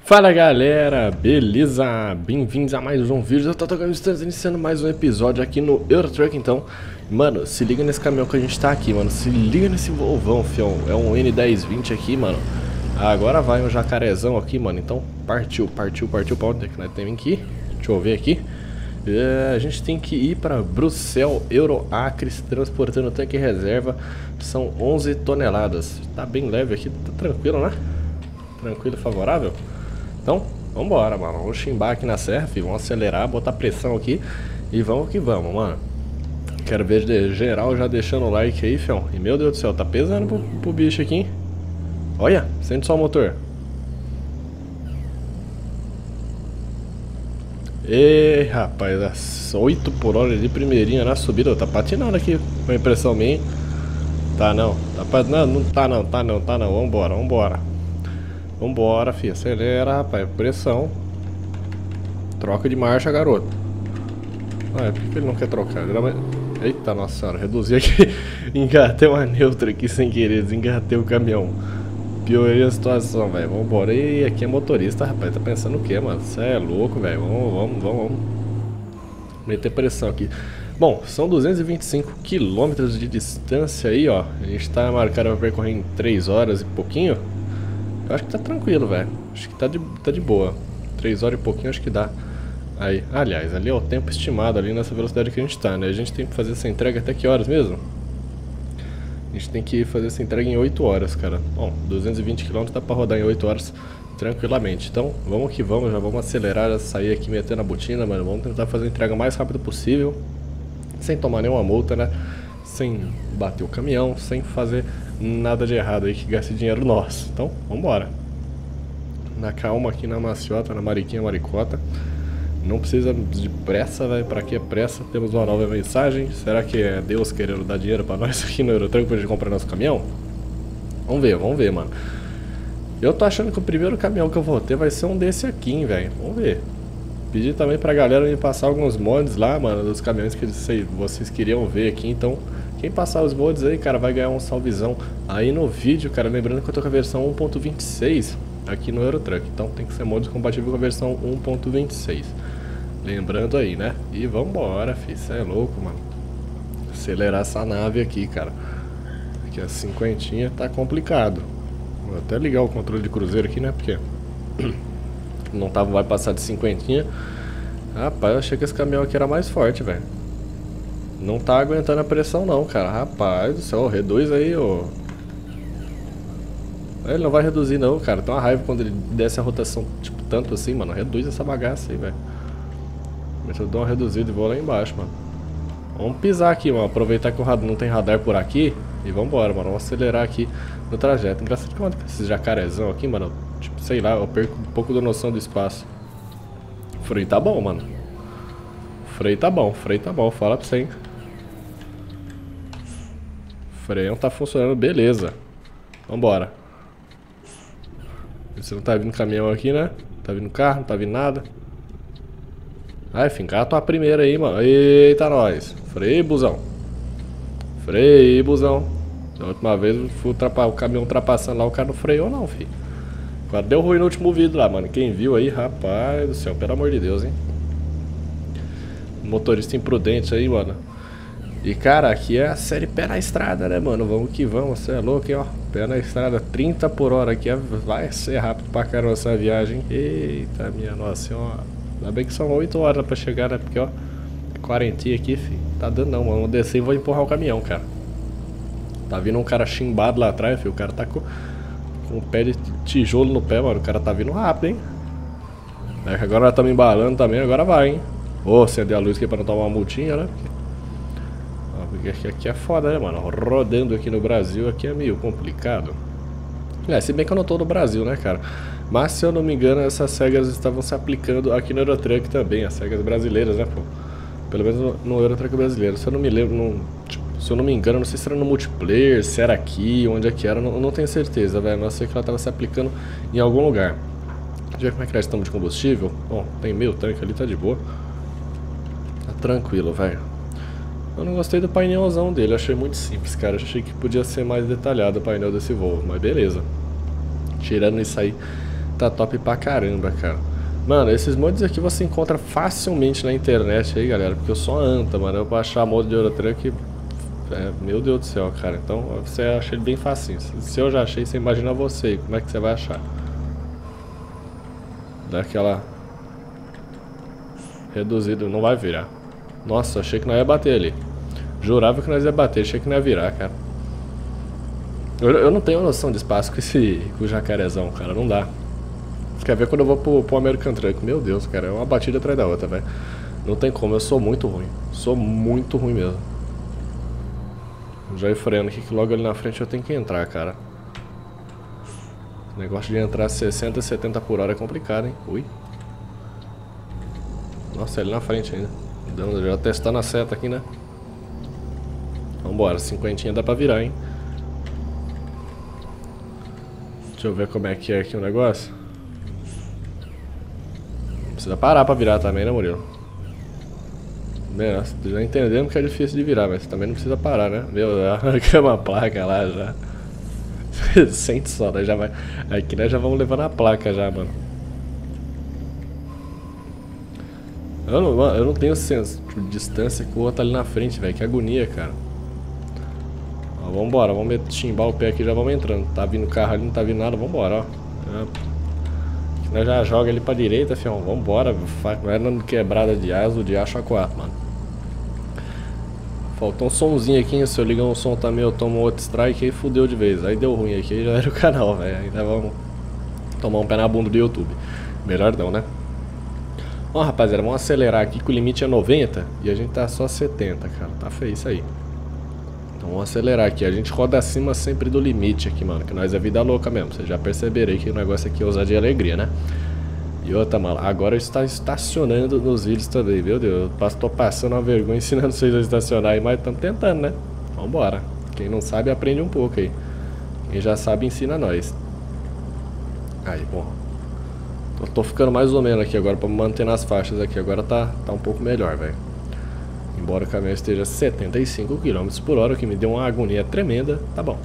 Fala galera, beleza? Bem-vindos a mais um vídeo. Eu tô tocando instantes, iniciando mais um episódio aqui no Euro Truck. Então, mano, se liga nesse caminhão que a gente tá aqui, mano. Se liga nesse Volvão, fião. É um N1020 aqui, mano. Agora vai um jacarezão aqui, mano. Então, partiu pra onde é que nós temos que ir? Deixa eu ver aqui. A gente tem que ir pra Bruxelas, Euroacres, transportando tanque reserva. São 11 toneladas. Tá bem leve aqui, tá tranquilo, né? Tranquilo e favorável. Então, vambora, mano. Vamos chimbar aqui na serra, filho. Vamos acelerar, botar pressão aqui. E vamos que vamos, mano. Quero ver de geral já deixando o like aí, fião. E meu Deus do céu, tá pesando pro bicho aqui, hein? Olha, sente só o motor. Ei, rapaz, 8 por hora de primeirinha na subida. Tá patinando aqui, com a impressão minha. Tá não, não tá não. Vambora, filho. Acelera, rapaz. Pressão. Troca de marcha, garoto. Ah, por que ele não quer trocar? Eita, nossa senhora. Reduzi aqui. Engatei uma neutra aqui sem querer. Desengatei o caminhão. Piorei a situação, velho. Vambora. E aqui é motorista, rapaz. Tá pensando o quê, mano? Você é louco, velho. Vamos. Meter pressão aqui. Bom, são 225 quilômetros de distância aí, ó. A gente tá marcado pra percorrer em 3 horas e pouquinho. Eu acho que tá tranquilo, velho. Acho que tá de boa. 3 horas e pouquinho, acho que dá. Aí, aliás, ali é o tempo estimado ali nessa velocidade que a gente tá, né? A gente tem que fazer essa entrega até que horas mesmo? A gente tem que fazer essa entrega em 8 horas, cara. Bom, 220 km dá pra rodar em 8 horas tranquilamente. Então, vamos que vamos, já vamos acelerar, já sair aqui metendo a botina, mano. Vamos tentar fazer a entrega o mais rápido possível. Sem tomar nenhuma multa, né? Sem bater o caminhão, sem fazer nada de errado aí que gaste dinheiro nosso. Então, vambora. Na calma aqui na maciota, na mariquinha maricota. Não precisa de pressa, velho. Pra que pressa? Temos uma nova mensagem. Será que é Deus querendo dar dinheiro pra nós aqui no Eurotruck pra gente comprar nosso caminhão? Vamos ver, mano. Eu tô achando que o primeiro caminhão que eu vou ter vai ser um desse aqui, hein, velho. Vamos ver. Pedi também pra galera me passar alguns mods lá, mano, dos caminhões que vocês queriam ver aqui. Então, quem passar os mods aí, cara, vai ganhar um salvezão aí no vídeo, cara. Lembrando que eu tô com a versão 1.26 aqui no Eurotruck. Então tem que ser mods compatível com a versão 1.26. Lembrando aí, né? E vambora, fi. Cê é louco, mano. Acelerar essa nave aqui, cara. Aqui a 50 tá complicado. Vou até ligar o controle de cruzeiro aqui, né? Porque não vai passar de 50. Rapaz, eu achei que esse caminhão aqui era mais forte, velho. Não tá aguentando a pressão não, cara. Rapaz do céu, reduz aí, ô. Ele não vai reduzir não, cara. Tem uma raiva quando ele desce a rotação, tipo, tanto assim, mano. Reduz essa bagaça aí, velho. Deixa eu dar uma reduzida e vou lá embaixo, mano. Vamos pisar aqui, mano. Aproveitar que o radar não tem radar por aqui. E vambora, mano. Vamos acelerar aqui no trajeto. Engraçado que esses jacarezão aqui, mano. Tipo, sei lá, eu perco um pouco da noção do espaço. O freio tá bom, mano. Freio tá bom, fala pra você, hein. O freio tá funcionando, beleza. Vambora. Você não tá vindo caminhão aqui, né? Tá vindo carro, não tá vindo nada. Ai, fincar a tua primeira aí, mano. Eita, nós. Freio, busão. Da última vez o caminhão ultrapassando lá, o cara não freou não, filho. Agora deu ruim no último vídeo lá, mano. Quem viu aí, rapaz do céu, pelo amor de Deus, hein. Motorista imprudente aí, mano. E, cara, aqui é a série pé na estrada, né, mano? Vamos que vamos, você é louco, hein, ó. Pé na estrada, 30 por hora aqui. Vai ser rápido pra caramba essa viagem. Eita, minha nossa senhora. Ainda bem que são 8 horas pra chegar, né? Porque, ó, 40 aqui, filho. Tá dando não, mano. Vou descer e vou empurrar o caminhão, cara. Tá vindo um cara chimbado lá atrás, filho. O cara tá com um pé de tijolo no pé, mano. O cara tá vindo rápido, hein? Agora nós estamos embalando também, agora vai, hein? Ô, acender a luz aqui pra não tomar uma multinha, né? Porque aqui é foda, né, mano? Rodando aqui no Brasil, aqui é meio complicado. Se bem que eu não tô no Brasil, né, cara? Mas, se eu não me engano, essas regras estavam se aplicando aqui no Eurotruck também. As regras brasileiras, né, pô? Pelo menos no Eurotruck brasileiro. Se eu não me lembro, se eu não me engano, não sei se era no multiplayer, se era aqui, onde é que era. Não tenho certeza, velho. Mas sei que ela tava se aplicando em algum lugar. Deixa eu ver como é que nós estamos de combustível. Bom, tem meio tanque ali, tá de boa. Tá tranquilo, velho. Eu não gostei do painelzão dele, achei muito simples, cara. Eu achei que podia ser mais detalhado o painel desse Volvo, mas beleza. Tirando isso aí, tá top pra caramba, cara. Mano, esses mods aqui você encontra facilmente na internet aí, galera. Porque eu sou uma anta, mano. Eu vou achar mod de Euro Truck... meu Deus do céu, cara. Então você acha ele bem facinho. Se eu já achei, você imagina você. Como é que você vai achar? Daquela... reduzido, não vai virar. Nossa, achei que nós ia bater ali. Jurava que nós ia bater, achei que não ia virar, cara. Eu não tenho noção de espaço com o jacarezão, cara, não dá. Você quer ver quando eu vou pro American Truck? Meu Deus, cara, é uma batida atrás da outra, velho. Não tem como, eu sou muito ruim. Sou muito ruim mesmo. Já ir freando aqui que logo ali na frente eu tenho que entrar, cara. O negócio de entrar 60, 70 por hora é complicado, hein? Ui. Nossa, ele na frente ainda. Já testando a seta aqui, né? Vambora, 50 dá pra virar, hein? Deixa eu ver como é que é aqui o negócio. Não precisa parar pra virar também, né, Murilo? Bem, já entendemos que é difícil de virar, mas também não precisa parar, né? Meu, arrancamos uma placa lá já. Sente só, né? Já vai... Aqui nós já vamos levando a placa já, mano. Eu não tenho senso de distância com o outro ali na frente, velho. Que agonia, cara. Ó, vambora, vamos chimbar o pé aqui, já vamos entrando. Tá vindo carro ali, não tá vindo nada, vambora, ó. Nós já joga ele pra direita, fião. Vambora, vai dando quebrada de asa, de aço a 4, mano. Faltou um somzinho aqui, se eu ligar um som também eu tomo outro strike, aí fudeu de vez. Aí deu ruim aqui, aí já era o canal, velho. Ainda vamos tomar um pé na bunda do YouTube. Melhor não, né? Ó, rapaziada, vamos acelerar aqui que o limite é 90 e a gente tá só 70, cara. Tá feio isso aí. Então vamos acelerar aqui. A gente roda acima sempre do limite aqui, mano. Que nós é vida louca mesmo. Vocês já perceberam aí que o negócio aqui é usar de alegria, né? E outra, mano, agora está estacionando nos vídeos também, meu Deus. Eu tô passando uma vergonha ensinando vocês a estacionar aí, mas estamos tentando, né? Vambora. Quem não sabe, aprende um pouco aí. Quem já sabe, ensina nós. Aí, bom. Eu tô ficando mais ou menos aqui agora pra me manter nas faixas aqui. Agora tá um pouco melhor, velho. Embora o caminhão esteja 75 km por hora, o que me deu uma agonia tremenda, tá bom.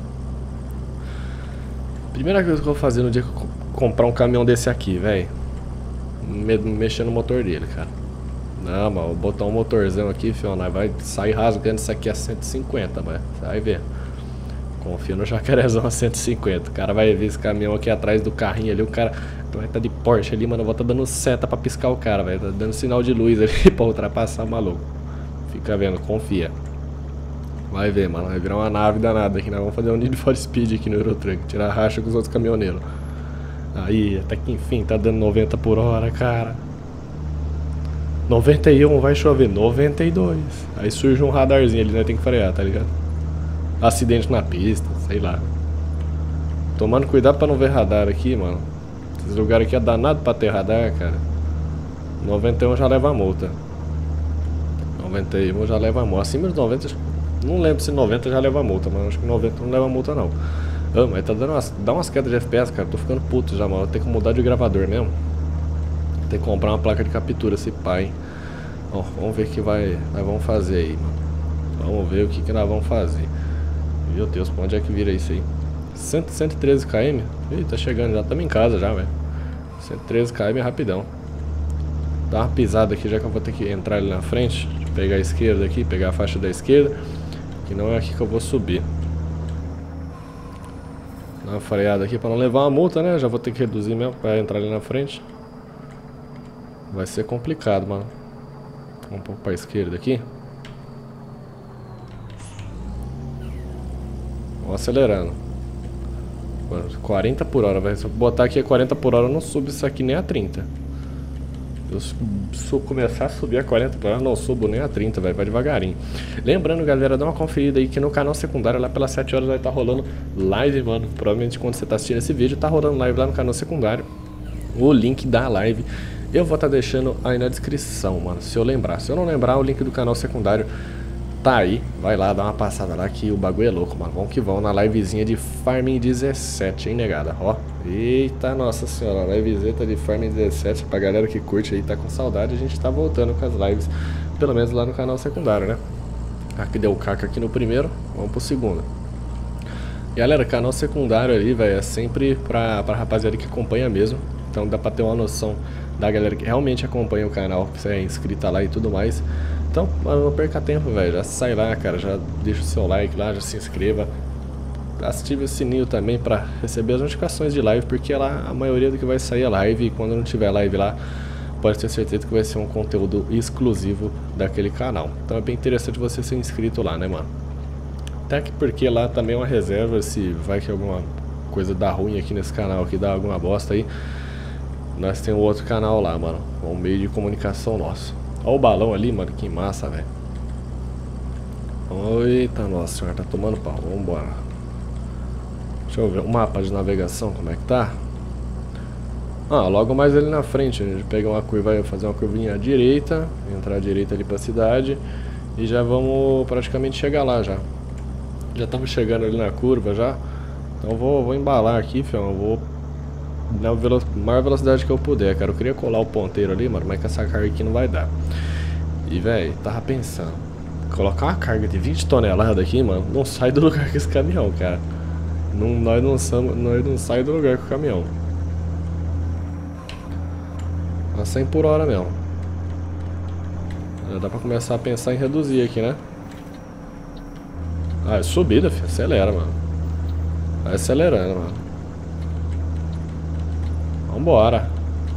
Primeira coisa que eu vou fazer no dia que eu comprar um caminhão desse aqui, velho. Mexer no motor dele, cara. Não, mano, vou botar um motorzão aqui, filho, nós vai sair rasgando isso aqui a 150, mano. Você vai ver. Confia no jacarezão a 150. O cara vai ver esse caminhão aqui atrás do carrinho ali. O cara vai tá de Porsche ali, mano. Eu vou tá dando seta pra piscar o cara, velho. Tá dando sinal de luz ali pra ultrapassar o maluco. Fica vendo, confia. Vai ver, mano. Vai virar uma nave danada aqui. Nós vamos fazer um Need for Speed aqui no Euro Truck. Tirar racha com os outros caminhoneiros. Aí, até que enfim, tá dando 90 por hora, cara. 91, vai chover. 92. Aí surge um radarzinho ali, né? Tem que frear, tá ligado? Acidente na pista, sei lá. Tomando cuidado pra não ver radar aqui, mano. Esses lugares aqui é danado pra ter radar, cara. 91 já leva a multa. 91 já leva a multa. Acima dos 90, não lembro se 90 já leva a multa, mas acho que 90 não leva a multa, não. Ah, mas tá dando dá umas quedas de FPS, cara. Tô ficando puto já, mano. Tem que mudar de gravador mesmo. Tem que comprar uma placa de captura, esse pai. Ó, vamos ver o que nós vamos fazer aí, mano. Vamos ver o que nós vamos fazer. Meu Deus, pra onde é que vira isso aí? 113 km? Ih, tá chegando, já estamos em casa já, velho. 113 km é rapidão. Dá uma pisada aqui, já que eu vou ter que entrar ali na frente. Deixa eu pegar a esquerda aqui, pegar a faixa da esquerda. Que não é aqui que eu vou subir. Dá uma freada aqui pra não levar uma multa, né? Já vou ter que reduzir mesmo pra entrar ali na frente. Vai ser complicado, mano. Vamos um pouco pra esquerda aqui. Vamos acelerando. 40 por hora, se eu botar aqui a 40 por hora, eu não subo isso aqui nem a 30. Se eu começar a subir a 40 por hora, não subo nem a 30, vai devagarinho. Lembrando, galera, dá uma conferida aí que no canal secundário, lá pelas 7 horas vai estar rolando live, mano. Provavelmente quando você tá assistindo esse vídeo, tá rolando live lá no canal secundário. O link da live eu vou estar deixando aí na descrição, mano, se eu lembrar. Se eu não lembrar, o link do canal secundário tá aí, vai lá, dá uma passada lá que o bagulho é louco, mano. Vamos que vamos na livezinha de Farming 17, hein, negada? Ó, eita, nossa senhora, livezeta de Farming 17, pra galera que curte aí, tá com saudade, a gente tá voltando com as lives, pelo menos lá no canal secundário, né? Aqui deu caca aqui no primeiro, vamos pro segundo. Galera, canal secundário ali, velho, é sempre pra rapaziada que acompanha mesmo. Então dá pra ter uma noção da galera que realmente acompanha o canal, que você é inscrita lá e tudo mais. Então, mano, não perca tempo, velho. Já sai lá, cara, já deixa o seu like lá, já se inscreva. Ative o sininho também pra receber as notificações de live, porque lá a maioria do que vai sair é live. E quando não tiver live lá, pode ter certeza que vai ser um conteúdo exclusivo daquele canal. Então é bem interessante você ser inscrito lá, né, mano? Até que porque lá também é uma reserva, se vai que alguma coisa dá ruim aqui nesse canal, que dá alguma bosta aí, nós temos outro canal lá, mano, um meio de comunicação nosso. Olha o balão ali, mano, que massa, velho. Eita, nossa senhora, tá tomando pau, vambora. Deixa eu ver o mapa de navegação, como é que tá? Ah, logo mais ali na frente, a gente pega uma curva, vai fazer uma curvinha à direita, entrar à direita ali pra cidade, e já vamos praticamente chegar lá já. Já estamos chegando ali na curva já. Então vou embalar aqui, fião. Eu vou na maior velocidade que eu puder, cara. Eu queria colar o ponteiro ali, mano, mas com essa carga aqui não vai dar. E, velho, tava pensando, colocar uma carga de 20 toneladas aqui, mano, não sai do lugar com esse caminhão, cara. Nós não saímos do lugar com o caminhão. A 100 por hora mesmo. Já dá pra começar a pensar em reduzir aqui, né? Ah, é subida, filho. Acelera, mano. Vai acelerando, mano. Vambora.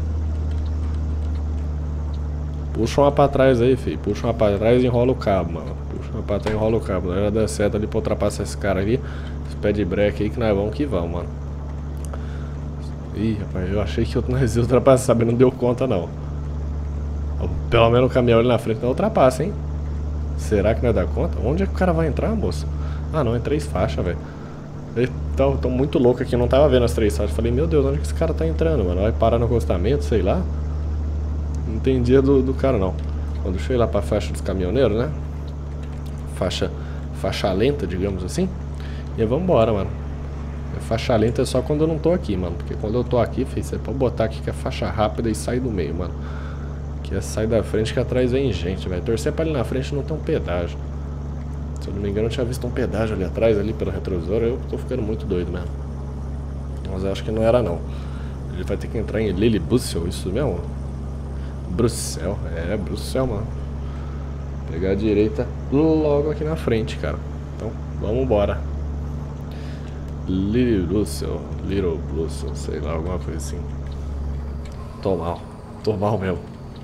Puxa uma pra trás aí, filho. Puxa uma pra trás e enrola o cabo, mano. Puxa uma pra trás e enrola o cabo. Já deu certo ali pra ultrapassar esse cara ali. Esse pé de breque aí que nós vamos que vamos, mano. Ih, rapaz, eu achei que nós ia ultrapassar, mas não deu conta, não. Pelo menos o caminhão ali na frente não ultrapassa, hein? Será que nós dá conta? Onde é que o cara vai entrar, moço? Ah, não, é 3 faixas, velho. Tô muito louco aqui, não tava vendo as 3 faixas. Falei, meu Deus, onde é que esse cara tá entrando, mano? Vai parar no acostamento, sei lá. Não entendia do cara, não. Quando eu cheguei lá pra faixa dos caminhoneiros, né? Faixa lenta, digamos assim. E aí vambora, mano. Faixa lenta é só quando eu não tô aqui, mano. Porque quando eu tô aqui, filho, você pode botar aqui que é faixa rápida e sai do meio, mano. Que é sair da frente que atrás vem gente, velho. Torcer pra ali na frente não tem um pedágio. Se eu não me engano, eu tinha visto um pedágio ali atrás, ali pelo retrovisor. Eu tô ficando muito doido mesmo. Mas eu acho que não era, não. Ele vai ter que entrar em Lille Brussel, isso mesmo? Bruxel, é Bruxel, mano. Pegar a direita logo aqui na frente, cara. Então, vamos embora. Little Brussel, sei lá, alguma coisa assim. Tô mal mesmo.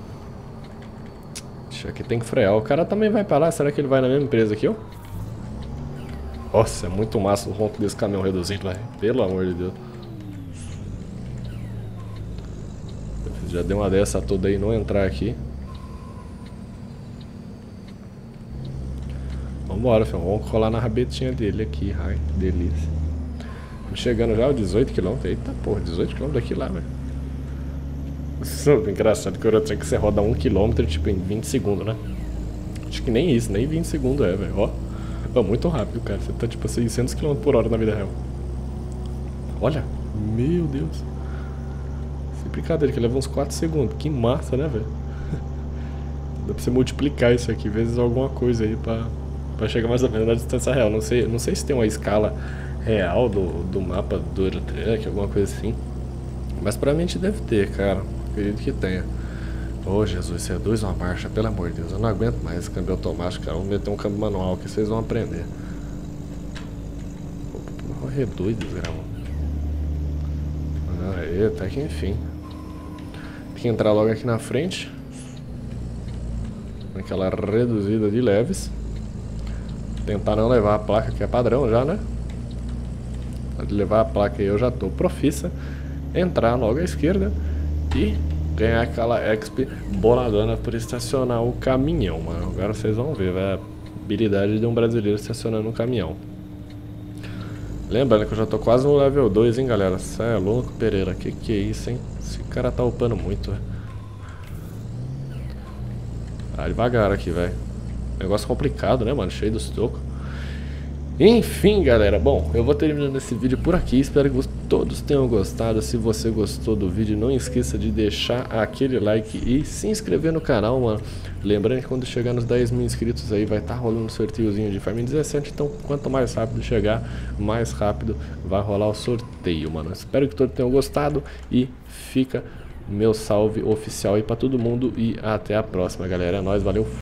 Deixa aqui, tem que frear. O cara também vai pra lá, será que ele vai na mesma empresa aqui, ó? Nossa, é muito massa o ronco desse caminhão reduzido, velho. Pelo amor de Deus. Já deu uma dessa toda aí, não entrar aqui. Vambora, filho. Vamos colar na rabetinha dele aqui. Ai, delícia. Estamos chegando já, 18 km. Eita porra, 18 km daqui lá, velho. Engraçado que o Eurotrack você roda 1 km tipo em 20 segundos, né? Acho que nem isso, nem 20 segundos é, velho. Ó, muito rápido, cara. Você tá tipo a 600 km por hora na vida real. Olha, meu Deus. Sem brincadeira, que leva uns 4 segundos. Que massa, né, velho? Dá pra você multiplicar isso aqui, vezes alguma coisa aí pra chegar mais ou menos na distância real. Não sei se tem uma escala real do mapa do Eurotrack, alguma coisa assim. Mas provavelmente deve ter, cara. Acredito que tenha. Ô, Jesus, isso é 2 uma marcha, pelo amor de Deus. Eu não aguento mais esse câmbio automático, cara. Vamos meter um câmbio manual que vocês vão aprender. R2, desgrama. Aí, até que enfim. Tem que entrar logo aqui na frente. Naquela reduzida de leves. Tentar não levar a placa, que é padrão já, né? Pode levar a placa aí, eu já tô profissa. Entrar logo à esquerda e ganhar aquela XP boladona por estacionar o caminhão, mano. Agora vocês vão ver, velho, a habilidade de um brasileiro estacionando um caminhão. Lembrando que eu já tô quase no level 2, hein, galera. Cê é louco, Pereira. Que é isso, hein? Esse cara tá upando muito, velho. Ah, devagar aqui, velho. Negócio complicado, né, mano? Cheio dos tocos. Enfim, galera, bom, eu vou terminando esse vídeo por aqui, espero que todos tenham gostado. Se você gostou do vídeo, não esqueça de deixar aquele like e se inscrever no canal, mano. Lembrando que quando chegar nos 10 mil inscritos aí, vai estar rolando um sorteiozinho de Farming 17, então quanto mais rápido chegar, mais rápido vai rolar o sorteio, mano. Espero que todos tenham gostado e fica meu salve oficial aí pra todo mundo e até a próxima, galera. É nóis, valeu!